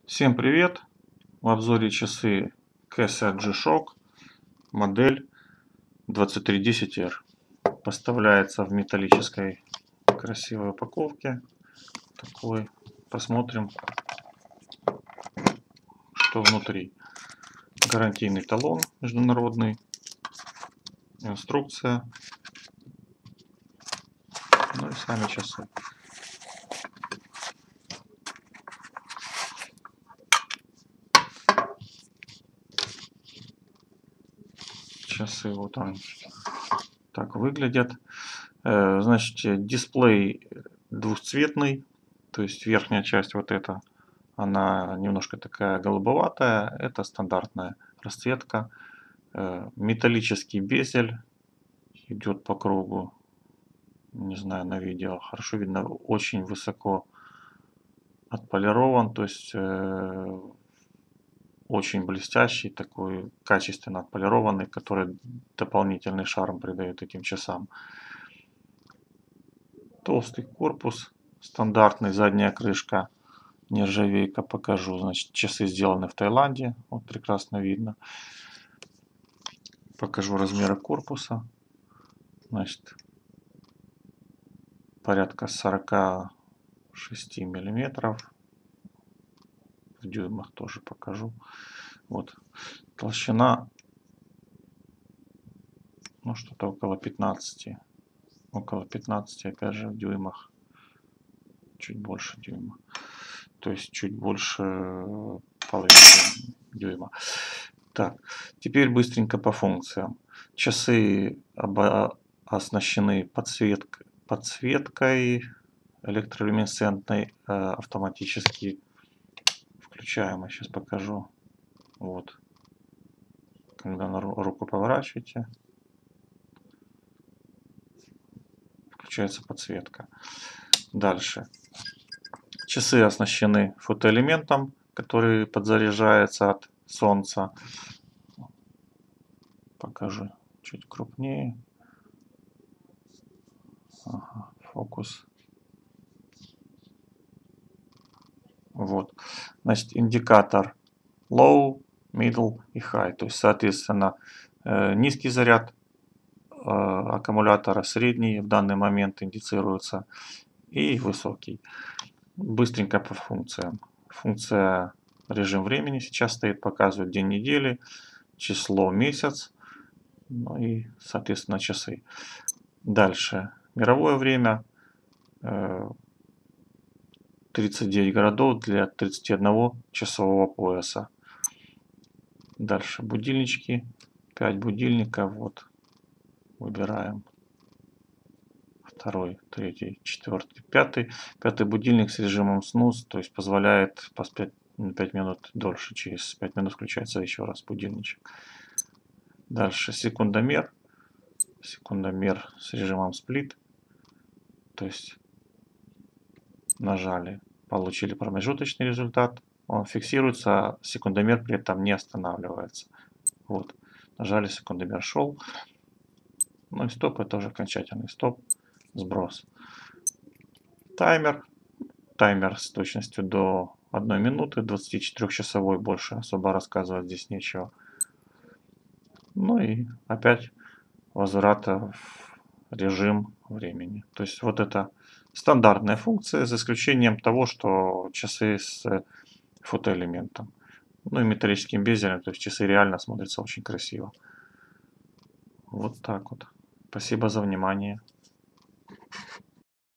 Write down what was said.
Всем привет! В обзоре часы Kessa G-Shock, модель 2310R. Поставляется в металлической красивой упаковке. Такой. Посмотрим, что внутри. Гарантийный талон международный, инструкция, ну и сами часы. Часы вот они так выглядят. Значит, дисплей двухцветный, то есть верхняя часть вот эта, она немножко такая голубоватая, это стандартная расцветка. Металлический безель идет по кругу, не знаю, на видео хорошо видно, очень высоко отполирован, то есть очень блестящий, такой качественно отполированный, который дополнительный шарм придает этим часам. Толстый корпус, стандартный, задняя крышка, нержавейка, покажу. Значит, часы сделаны в Таиланде, вот прекрасно видно. Покажу размеры корпуса. Значит, порядка 46 миллиметров. В дюймах тоже покажу. Вот. Толщина, ну, что-то около 15. Около 15, опять же, в дюймах. Чуть больше дюйма. То есть чуть больше половины дюйма. Так, теперь быстренько по функциям. Часы оснащены подсветкой электролюминесцентной, автоматически включаемой. Сейчас покажу. Вот. Когда на руку поворачиваете, включается подсветка. Дальше. Часы оснащены фотоэлементом, который подзаряжается от солнца. Покажу чуть крупнее. Ага, фокус. Вот. Значит, индикатор low, middle и high. То есть, соответственно, низкий заряд аккумулятора, средний в данный момент индицируется, и высокий. Быстренько по функциям. Функция режим времени сейчас стоит, показывает день недели, число, месяц, ну и, соответственно, часы. Дальше. Мировое время. 39 городов для 31 часового пояса. Дальше будильнички. 5 будильников. Вот. Выбираем. Второй, третий, четвертый, пятый. Пятый будильник с режимом снуз, то есть позволяет поспать на 5 минут дольше. Через 5 минут включается еще раз будильничек. Дальше секундомер. Секундомер с режимом сплит. То есть нажали, получили промежуточный результат. Он фиксируется, секундомер при этом не останавливается. Вот. Нажали, секундомер шел. Ну и стоп, это уже окончательный стоп. Сброс. Таймер. Таймер с точностью до 1 минуты, 24-часовой, больше особо рассказывать здесь нечего. Ну и опять возврат в режим времени. То есть вот это стандартная функция, за исключением того, что часы с фотоэлементом. Ну и металлическим безелем, то есть часы реально смотрятся очень красиво. Вот так вот. Спасибо за внимание.